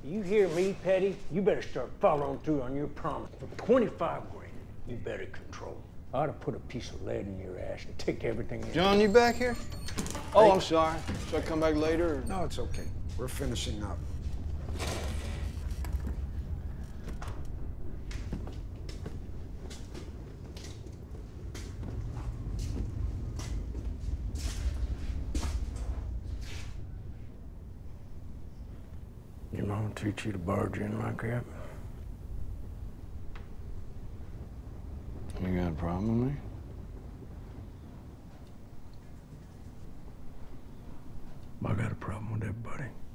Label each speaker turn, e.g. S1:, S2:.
S1: You hear me, Petty? You better start following through on your promise. For 25 grand, you better control. I ought to put a piece of lead in your ass and take everything in.
S2: John, you back here? Oh, I'm sorry. Should I come back later? Or?
S3: No, it's okay. We're finishing up.
S1: Your mom treat you to barge in like that?
S2: You got a problem with me?
S1: I got a problem with that, buddy.